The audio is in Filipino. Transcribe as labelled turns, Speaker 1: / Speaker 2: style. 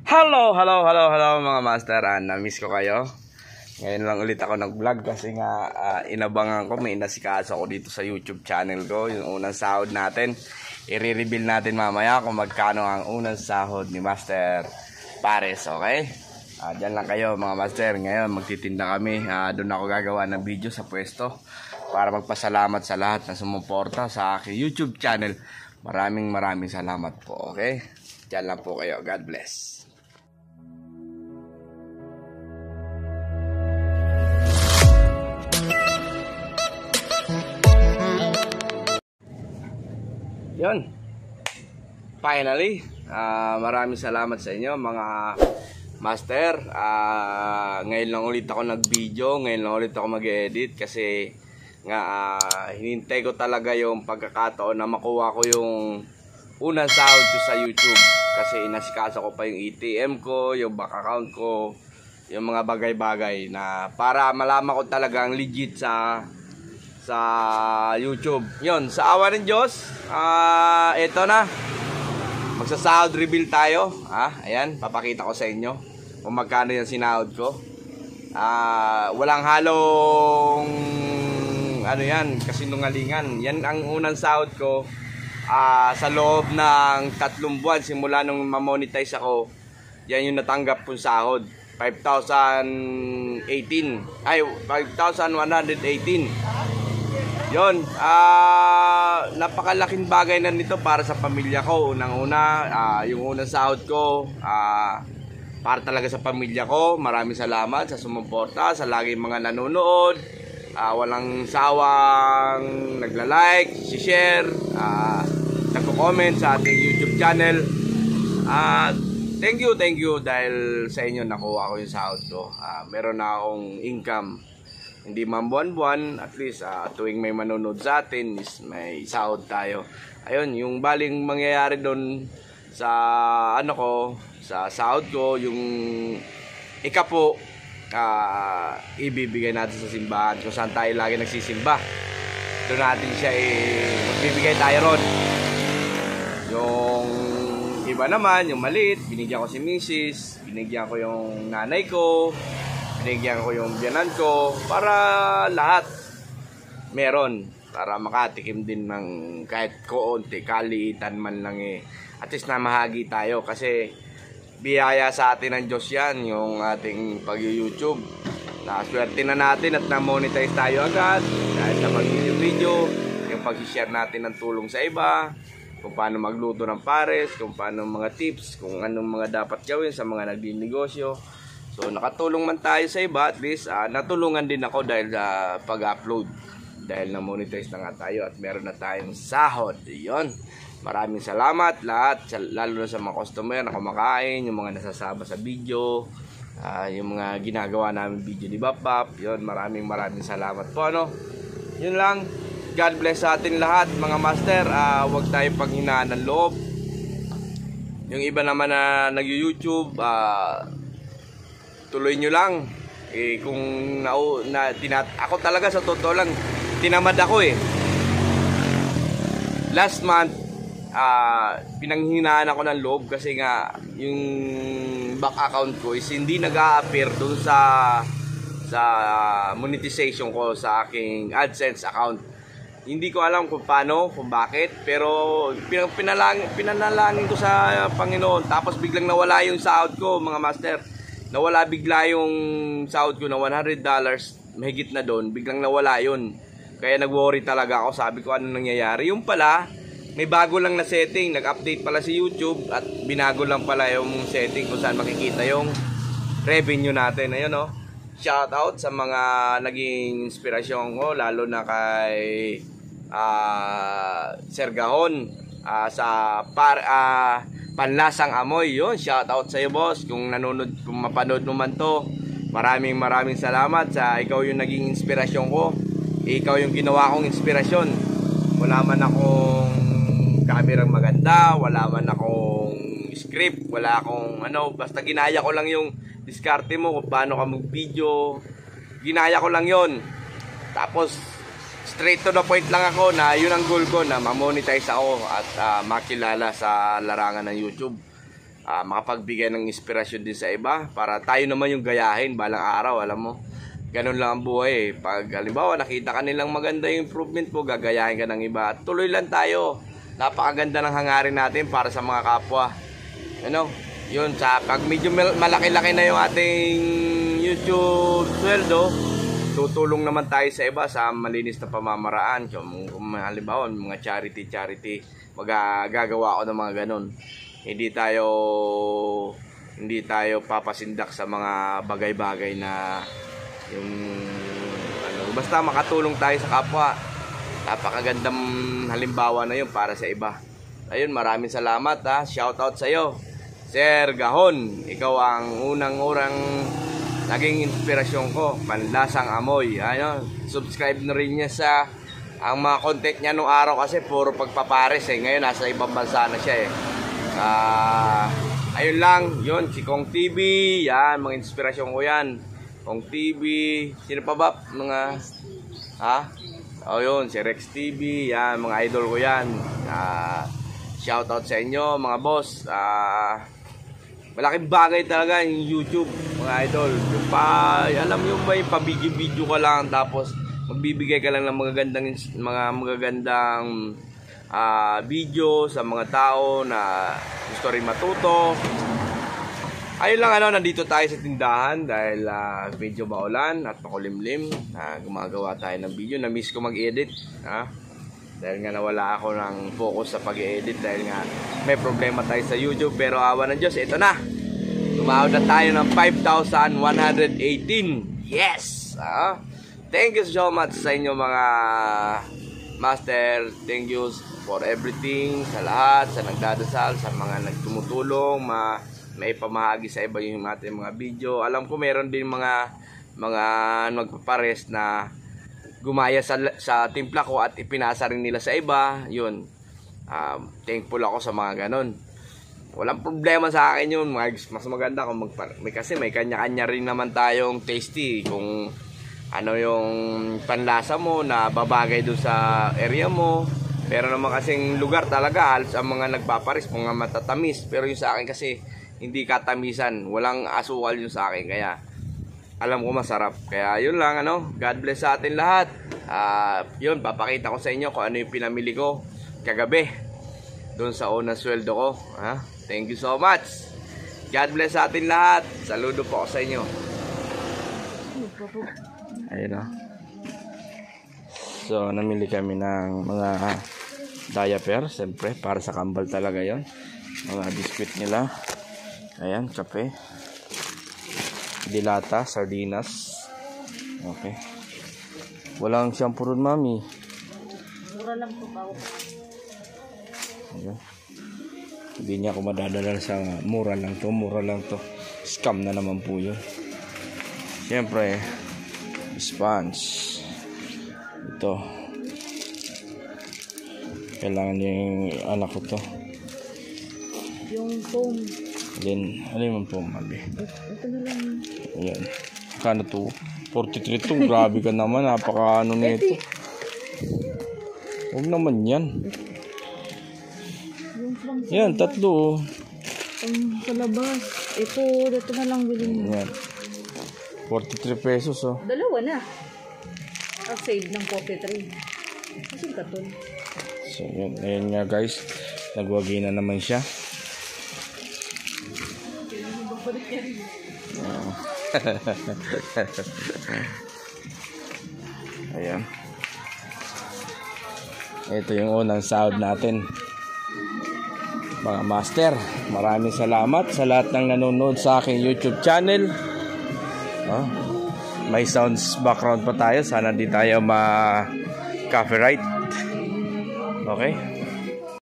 Speaker 1: Hello mga master. Na-miss ko kayo. Ngayon lang ulit ako nag-vlog kasi nga inabangan ko, may inasikaso ako dito sa YouTube channel ko. Yung unang sahod natin, i-reveal natin mamaya kung magkano ang unang sahod ni Master Pares, okay? Diyan lang kayo mga master. Ngayon magtitinda kami. Doon ako gagawa ng video sa pwesto para magpasalamat sa lahat na sumuporta sa aking YouTube channel. Maraming salamat po, okay? Diyan lang po kayo. God bless. Yun. Finally, maraming salamat sa inyo mga master. Ngayon lang ulit ako nag-video, ngayon lang ulit ako mag-edit kasi nga hinintay ko talaga yung pagkakataon na makuha ko yung unang sahod ko sa YouTube kasi inasikaso ko pa yung ATM ko, yung bank account ko, yung mga bagay-bagay na para malaman ko talagang legit sa YouTube. Yun, sa awa ng Diyos, eto na. Magsasahod reveal tayo. Ayan, papakita ko sa inyo kung magkano yung sinahod ko. Walang halong ano yan, kasinungalingan. Yan ang unang sahod ko sa loob ng 3 buwan simula nung ma-monetize ako. Yan yung natanggap kong sahod. 5,018. Ay, 5,118. Yon, napakalaking bagay na nito para sa pamilya ko. Unang-una, yung unang sahod ko, para talaga sa pamilya ko. Maraming salamat sa sumuporta, sa laging mga nanonood. Walang sawang nagla-like, share, nagko-comment sa ating YouTube channel. Thank you dahil sa inyo nakuha ko yung sahod ko. Meron na akong income. Hindi man buwan-buwan, at least tuwing may manonood sa atin is may sahod tayo. Ayun, yung baling mangyayari doon sa sa sahod ko, yung ikapo, ibibigay natin sa simbahan kung saan tayo lagi nagsisimba. Doon natin siya magbibigay tayo ron. Yung iba naman, yung maliit, binigyan ko si Mrs., binigyan ko yung nanay ko, binigyan ko yung biyanan ko para lahat meron, para makatikim din ng kahit koonti, kaliitan man lang at least na mahagi tayo kasi biyaya sa atin ng Diyos yan, yung ating pag-YouTube. Naswerte na natin at na-monetize tayo agad dahil sa pag-video, yung pag-share natin ng tulong sa iba, kung paano magluto ng pares, kung paano mga tips, kung anong mga dapat gawin sa mga nagninegosyo. So nakatulong man tayo sa iba, at least natulungan din ako dahil sa pag-upload. Dahil na-monetize na nga tayo at meron na tayong sahod. Yun. Maraming salamat lahat, lalo na sa mga customer na kumakain, yung mga nasasama sa video, yung mga ginagawa namin video ni Bapap. Yun, maraming salamat po. Yun lang. God bless sa atin lahat mga master. Huwag tayong panghinaan ng loob. Yung iba naman na nag-YouTube, tuloy nyo lang. Kung ako talaga sa totoo lang, tinamad ako Last month, pinanghinaan ako ng loob kasi nga yung bank account ko is hindi nag-a-appear dun sa monetization ko sa aking AdSense account. Hindi ko alam kung paano, kung bakit, pero pinanalangin ko sa Panginoon. Tapos biglang nawala yung sahod ko mga master. Nawala bigla yung sahod ko na $100, mahigit na doon, biglang nawala yun. Kaya nag-worry talaga ako, sabi ko ano nangyayari. Yung pala, may bago lang na setting, nag-update pala si YouTube at binago lang pala yung setting kung saan makikita yung revenue natin. Ayun shout out sa mga naging inspirasyon ko, lalo na kay Sir Gahon sa Panlasang Amoy. Yun, shout out sa iyo boss kung nanonood, kung mapanood mo man to. Maraming salamat sa ikaw yung naging inspirasyon ko. Ikaw yung ginawa kong inspirasyon. Wala man akong kamerang maganda, wala man akong script, wala akong basta ginaya ko lang yung diskarte mo kung paano ka mag-video. Ginaya ko lang yon. Tapos straight to the point lang ako na yun ang goal ko, na ma-monetize ako at makilala sa larangan ng YouTube. makapagbigay ng inspirasyon din sa iba para tayo naman yung gayahin balang araw, alam mo. Ganun lang ang buhay eh. Pag halimbawa nakita ka nilang maganda yung improvement mo, gagayahin ka ng iba. At tuloy lang tayo. Napakaganda ng hangarin natin para sa mga kapwa. Ano? Yun, pag medyo malaki-laki na yung ating YouTube sweldo, tutulong naman tayo sa iba sa malinis na pamamaraan. Kung halimbawa, mga charity, magagawa ko ng mga ganun. Hindi tayo papasindak sa mga bagay-bagay na yung basta makatulong tayo sa kapwa. Napakagandang halimbawa na yun para sa iba. Ayun, maraming salamat ha. Shout out sa iyo, Sir Gahon. Ikaw ang unang-urang naging inspirasyon ko. Panlasang Amoy. Ayun, subscribe na rin niya sa ang mga content niya nung araw kasi puro pagpapares eh. Ngayon nasa ibang bansa na siya eh. Ayun lang, yun, si Kong TV, yan, mga inspirasyon ko yan. Kong TV, sino pa ba? Mga, yun, si Rex TV, yan, mga idol ko yan. Shoutout sa inyo, mga boss. Malaking bagay talaga yung YouTube, mga idol. Yung alam nyo ba yung pabidyo-video ka lang, tapos magbibigay ka lang ng magagandang video sa mga tao na gusto rin matuto. Ayun lang, nandito tayo sa tindahan dahil medyo maulan at makulimlim. Gumagawa tayo ng video. Na-miss ko mag-edit. Dahil nga nawala ako ng focus sa pag-edit dahil nga may problema tayo sa YouTube. Pero awa ng Diyos, ito na. Tumawad na tayo ng 5,118. Yes! Thank you so much sa inyo mga master. Thank you for everything, sa lahat, sa nagdadasal, sa mga nagtumutulong, may pamahagi sa iba yung ating mga video. Alam ko meron din mga magpapares na gumaya sa timpla ko at ipinasa rin nila sa iba. Yun, thankful ako sa mga ganon. Walang problema sa akin yun. Mas maganda kung kasi may kanya-kanya rin naman tayong tasty. Kung ano yung panlasa mo na babagay doon sa area mo. Pero naman kasing lugar talaga halos ang mga nagpapares mga matatamis. Pero yung sa akin kasi hindi katamisan, walang asukal yung sa akin, kaya alam ko masarap. Kaya yun lang, God bless sa atin lahat. Yun, papakita ko sa inyo kung ano yung pinamili ko kagabi doon sa unang sweldo ko. Thank you so much. God bless sa atin lahat. Saludo po ako sa inyo. Ayun So, namili kami ng mga diaper, siyempre, para sa kambal talaga yon. Mga biskuit nila. Ayan, kape. Dilata, sardinas. Okay. Walang shampoo ron, mami.
Speaker 2: Mura lang po ba?
Speaker 1: Ayan. Hindi niya ako madadala sa mura lang to. Scam na naman po yun. Siyempre, sponge. Ito. Kailangan yung anak ko to.
Speaker 2: Yung foam.
Speaker 1: Then, ano yung foam, mabi?
Speaker 2: Ito na lang.
Speaker 1: Ayan. Kano to? 43 to. Grabe ka naman. Napaka ano na ito. Huwag naman yan. Yan, tatlo.
Speaker 2: Ang sa labas. Ito na lang bilhin mo.
Speaker 1: Yan. 43 pesos, oh.
Speaker 2: Dalawa na. I'll save ng 43. Kasi katon.
Speaker 1: So, yun. Ayan nga, guys. Nagwagi na naman siya. Ayan. Ito yung unang sahod natin. Mga master, maraming salamat sa lahat ng nanonood sa aking YouTube channel. May sounds background pa tayo. Sana di tayo ma-copyright. Okay?